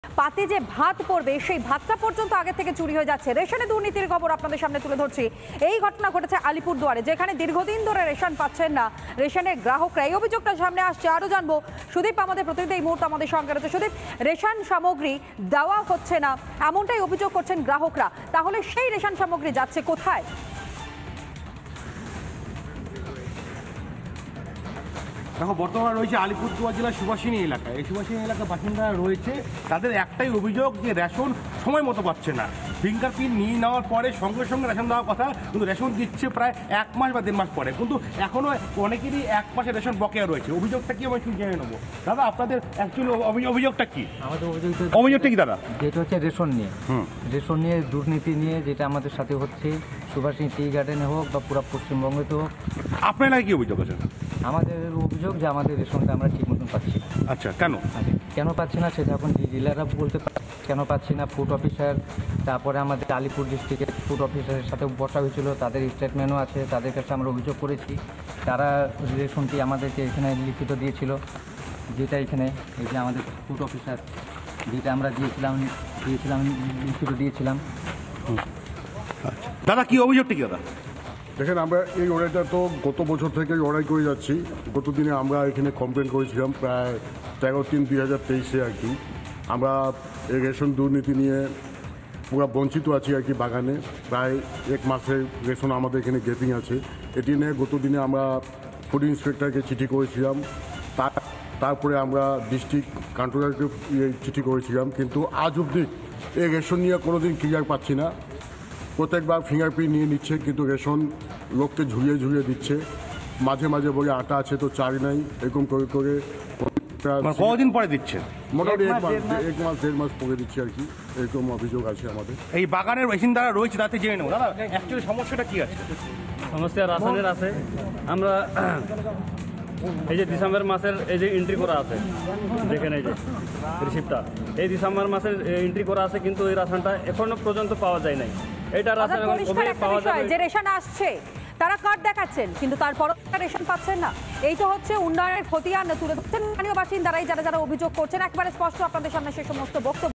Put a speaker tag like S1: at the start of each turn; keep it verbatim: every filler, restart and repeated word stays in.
S1: পাতে যে ভাত পড়বে সেই ভাতটা পর্যন্ত আগে থেকে চুরি হয়ে যাচ্ছে। রেশনে দুর্নীতির খবর আপনাদের সামনে তুলে ধরছি। এই ঘটনা ঘটেছে আলিপুরদুয়ারে, যেখানে দীর্ঘদিন ধরে রেশন পাচ্ছেন না রেশনের গ্রাহকরা। এই অভিযোগটা সামনে আসছে, আরো জানবো। সুদীপ আমাদের প্রতিনিধি এই মুহূর্তে আমাদের সঙ্গে রয়েছে। সুদীপ, রেশন সামগ্রী দেওয়া হচ্ছে না এমনটাই অভিযোগ করছেন গ্রাহকরা, তাহলে সেই রেশন সামগ্রী যাচ্ছে কোথায়?
S2: দেখো, বর্তমানে রয়েছে আলিপুরদুয়ার জেলার সুভাষিনী এলাকায়। এই সুভাষিনী এলাকার বাসিন্দারা রয়েছে, তাদের একটাই অভিযোগ যে রেশন সময় মতো পাচ্ছে না। ফিঙ্গার প্রিন্ট নিয়ে নেওয়ার পরে সঙ্গে সঙ্গে রেশন দেওয়ার কথা, কিন্তু রেশন দিচ্ছে প্রায় এক মাস বা দেড় মাস পরে, কিন্তু এখনও অনেকেরই এক মাসের রেশন বকেয়া রয়েছে। অভিযোগটা কি আমি একটু জেনে নেবো। দাদা, আপনাদের অ্যাকচুয়ালি অভিযোগটা কি?
S3: আমাদের অভিযোগ
S2: অভিযোগটা কি দাদা?
S3: যেটা হচ্ছে রেশন নিয়ে
S2: হুম
S3: রেশন নিয়ে দুর্নীতি নিয়ে, যেটা আমাদের সাথে হচ্ছে সুভাষিনী টি গার্ডেনে হোক বা পুরো পশ্চিমবঙ্গেতে হোক।
S2: আপনারা কি অভিযোগ আছেন?
S3: আমাদের অভিযোগ যে আমাদের রেশনটা আমরা ঠিক মতন পাচ্ছি না।
S2: আচ্ছা, কেন
S3: আচ্ছা, কেন পাচ্ছি না সেটা এখন ডিলাররা বলতে পারে। কেন পাচ্ছি না, ফুড অফিসার, তারপরে আমাদের আলিপুর ডিস্ট্রিক্টের ফুড অফিসারের সাথে বসা হয়েছিল, তাদের স্টেটমেন্টও আছে, তাদের কাছে আমরা অভিযোগ করেছি। তারা রেশনটি আমাদেরকে এখানে লিখিত দিয়েছিল, যেটা এখানে এই যে আমাদের ফুড অফিসার যেটা আমরা দিয়েছিলাম দিয়েছিলাম লিখিত দিয়েছিলাম।
S2: দাদা, কি অভিযোগটা কি দাদা?
S4: দেখেন, আমরা এই অর্ডারটা তো গত বছর থেকে অর্ডার করে যাচ্ছি। গত দিনে আমরা এখানে কমপ্লেন করেছিলাম প্রায় তেরো তিন দুই হাজার তেইশে আর কি। আমরা এই রেশন দুর্নীতি নিয়ে পুরো বঞ্চিত আছি আর কি। বাগানে প্রায় এক মাসের রেশন আমাদের এখানে গেটিং আছে। এটি নিয়ে গত দিনে আমরা ফুড ইন্সপেক্টরকে চিঠি করেছিলাম, তার তারপরে আমরা ডিস্ট্রিক্ট কন্ট্রোলারকে চিঠি করেছিলাম, কিন্তু আজ অবধি এই রেশন নিয়ে কোনো দিন ক্লিয়ার পাচ্ছি না। প্রত্যেকবার ফিঙ্গারপ্রিন্ট নিয়ে নিচ্ছে, কিন্তু রেশন লোককে ঝুলিয়ে ঝুলিয়ে দিচ্ছে। মাঝে মাঝে বলে আটা আছে তো চাল নাই, এরকম করে করে
S2: কদিন পরে দিচ্ছে?
S4: মোটামুটি এক মাস এক মাস দেড় মাস পরে দিচ্ছে আর কি। এরকম অভিযোগ আছে আমাদের।
S2: এই বাগানের বাসিন্দারা রয়েছে, তাতে জেনে নেবো। দাদা, অ্যাকচুয়ালি সমস্যাটা কি আছে?
S5: সমস্যা রাসায়নিক আছে। আমরা এই যে ডিসেম্বর মাসের এই যে এন্ট্রি করা আছে, দেখেন এই যে রিসিপ্টটা, এই ডিসেম্বর মাসের এন্ট্রি করা আছে, কিন্তু এই রাসায়নটা এখনো পর্যন্ত পাওয়া যায় নাই। এটা রাসায়ন পাওয়া যায়
S1: যে রেশন আসছে, তারা কার্ড দেখাচ্ছেন কিন্তু তারপরও রেশন পাচ্ছেন না। এই তো হচ্ছে উন্নয়নের খতিয়ান তুলে ধরছেন স্থানীয় বাসিন্দারাই, যারা যারা অভিযোগ করছেন। একেবারে স্পষ্ট আপনাদের সামনে সে সমস্ত বক্তব্য।